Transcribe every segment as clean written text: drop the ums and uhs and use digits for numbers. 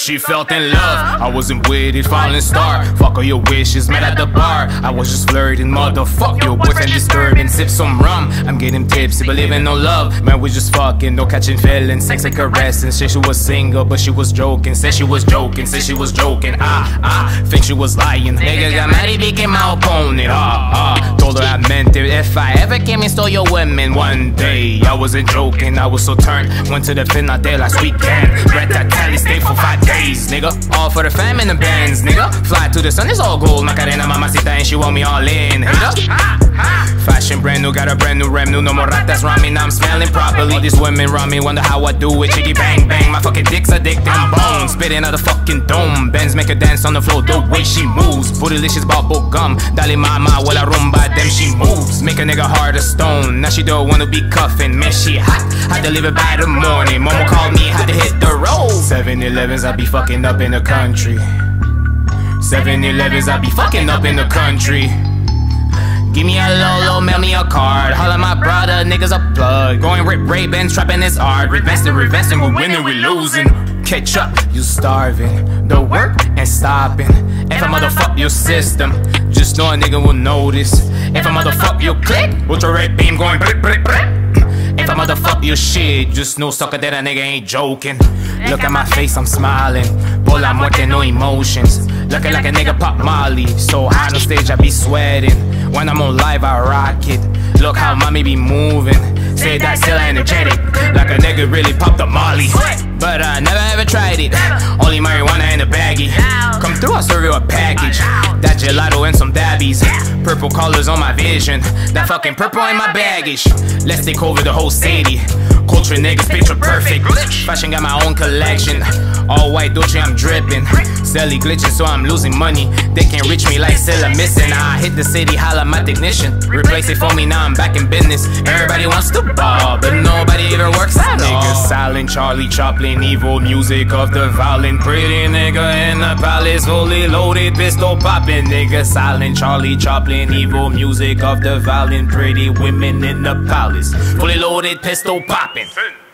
she felt in love. I wasn't with it, falling star. Fuck all your wishes, met at the bar. I was just flirting, motherfuck your boyfriend disturbing. Sip some rum, I'm getting tipsy, believing no love. Man, we just fucking, no catching feelings, sex and caressing. Said she was single, but she was joking. Said she was joking, said she was joking. Think she was lying. Nigga got mad, he became my opponent. Told her I meant it. If I ever came and stole your women one day, I wasn't joking, I was so turned. Went to the Finna Day last weekend. Red Tally stayed for 5 days, nigga. All for the fam in the bands, nigga. Fly to the sun, it's all gold. Macarena, mamacita, and she want me all in, Fashion brand new, got a brand new revenue. No more ratas around me, now I'm smelling properly. All these women around me wonder how I do it. Chiggy bang bang, my fucking dick's addicting. Bones, spitting out the fucking dome. Benz make her dance on the floor, the way she moves. Bootylicious bubble gum. Dale mama, while I rumba, them she moves. Make a nigga hard as stone. Now she don't wanna be cuffing. Man, she hot, had to leave it by the morning. Mama called me, had to hit the road. 7-Elevens, I be fucking up in the country. 7-Elevens, I be fucking up in the country. Give me a Lolo, mail me a card. Holla my brother, niggas a plug. Going rip Ray-Bans, trapping this hard. Revesting, we're winning, we losing. Catch up, you starving. The work and stopping. If I motherfuck your system, just know a nigga will notice. If I motherfuck your click, with your red beam going brick, brick, brick. If I motherfuck your shit, just know sucker that a nigga ain't joking. Look at my face, I'm smiling. Por la muerte, no emotions. Looking like a nigga pop Molly. So high on stage, I be sweating. When I'm on live, I rock it. Look how mommy be moving. Say that still energetic. Like a nigga really popped a Molly. But I never ever tried it. Only marijuana in a baggie. Come through, I'll serve you a package. That gelato and some dabbies. Purple colors on my vision. That fucking purple in my baggage. Let's take over the whole city. Culture niggas picture perfect. Fashion got my own collection. All white Dolce, I'm dripping. Selly glitching, so I'm losing money. They can't reach me like Silla missing. I hit the city, holla my technician. Replace it for me, now I'm back in business. Everybody wants to ball, but nobody ever works at all. Niggas silent, Charlie Chaplin, evil music of the violin. Pretty nigga in the palace, fully loaded, pistol popping. Niggas silent, Charlie Chaplin, evil music of the violin. Pretty women in the palace, fully loaded, pistol popping.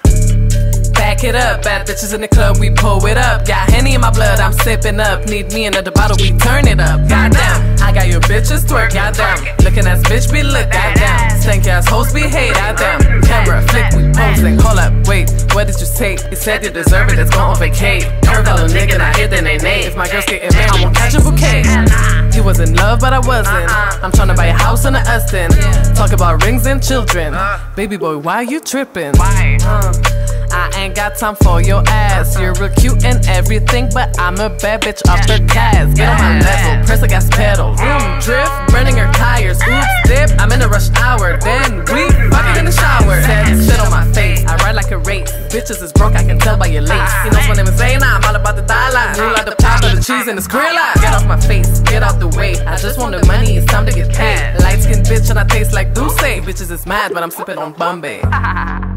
Back it up, bad bitches in the club, we pull it up. Got Henny in my blood, I'm sipping up. Need me another bottle, we turn it up. Goddamn, I got your bitches twerk, goddamn. Looking ass bitch, be look, goddamn. Stank ass hoes, be hate, goddamn. Camera flick, we posing. Hold up, wait, what did you say? You said you deserve it, let's go on vacay. Curve out a nigga, and I hit the name. If my girl's getting married, I won't catch a bouquet. You was in love, but I wasn't. I'm tryna buy a house in the Austin. Talk about rings and children. Baby boy, why you tripping? I ain't got time for your ass. You're real cute and everything, but I'm a bad bitch off the gas. Get on my level, press the gas pedal. Vroom, drift, burning her tires. Oops, dip, I'm in a rush hour. Then we fucking in the shower. Sit on my face, I ride like a race. Bitches is broke, I can tell by your lace. He knows my name is Zayna, I'm all about the dollar. New like the pop of the cheese and the Skrilla. Get off my face, get out the way. I just want the money, it's time to get paid. Light skin bitch and I taste like Douce. Bitches is mad, but I'm sipping on Bombay.